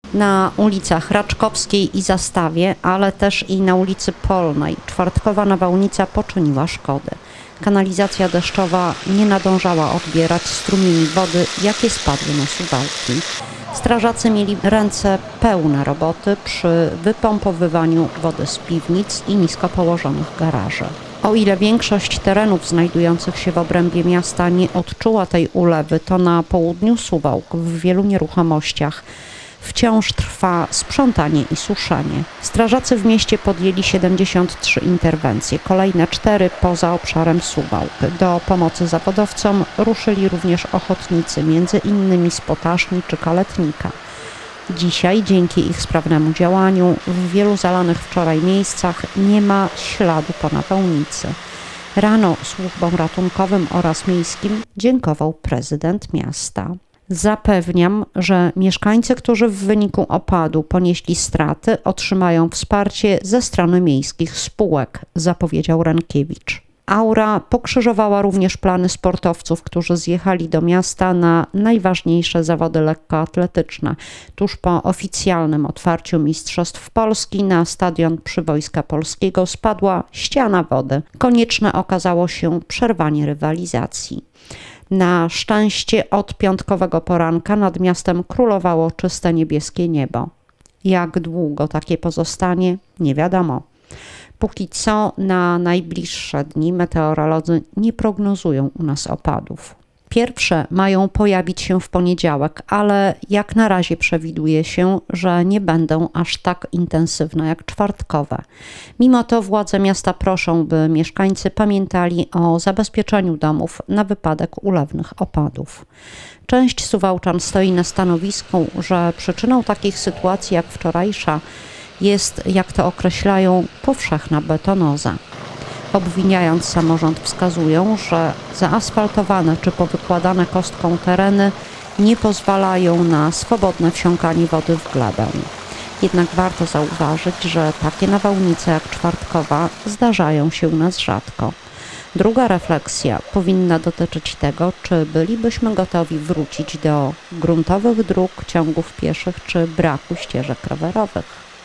Na ulicach Raczkowskiej i Zastawie, ale też i na ulicy Polnej czwartkowa nawałnica poczyniła szkody. Kanalizacja deszczowa nie nadążała odbierać strumieni wody, jakie spadły na Suwałki. Strażacy mieli ręce pełne roboty przy wypompowywaniu wody z piwnic i nisko położonych garaży. O ile większość terenów znajdujących się w obrębie miasta nie odczuła tej ulewy, to na południu Suwałk w wielu nieruchomościach wciąż trwa sprzątanie i suszenie. Strażacy w mieście podjęli 73 interwencje, kolejne 4 poza obszarem Suwałk. Do pomocy zawodowcom ruszyli również ochotnicy, między innymi z Potaszni czy Kaletnika. Dzisiaj, dzięki ich sprawnemu działaniu, w wielu zalanych wczoraj miejscach nie ma śladu po nawałnicy. Rano służbom ratunkowym oraz miejskim dziękował prezydent miasta. Zapewniam, że mieszkańcy, którzy w wyniku opadu ponieśli straty, otrzymają wsparcie ze strony miejskich spółek, zapowiedział Rękiewicz. Aura pokrzyżowała również plany sportowców, którzy zjechali do miasta na najważniejsze zawody lekkoatletyczne. Tuż po oficjalnym otwarciu Mistrzostw Polski na stadion przy Wojska Polskiego spadła ściana wody. Konieczne okazało się przerwanie rywalizacji. Na szczęście od piątkowego poranka nad miastem królowało czyste niebieskie niebo. Jak długo takie pozostanie, nie wiadomo. Póki co na najbliższe dni meteorolodzy nie prognozują u nas opadów. Pierwsze mają pojawić się w poniedziałek, ale jak na razie przewiduje się, że nie będą aż tak intensywne jak czwartkowe. Mimo to władze miasta proszą, by mieszkańcy pamiętali o zabezpieczeniu domów na wypadek ulewnych opadów. Część Suwałczan stoi na stanowisku, że przyczyną takich sytuacji jak wczorajsza jest, jak to określają, powszechna betonoza. Obwiniając samorząd, wskazują, że zaasfaltowane czy powykładane kostką tereny nie pozwalają na swobodne wsiąkanie wody w glebę. Jednak warto zauważyć, że takie nawałnice jak czwartkowa zdarzają się u nas rzadko. Druga refleksja powinna dotyczyć tego, czy bylibyśmy gotowi wrócić do gruntowych dróg, ciągów pieszych czy braku ścieżek rowerowych.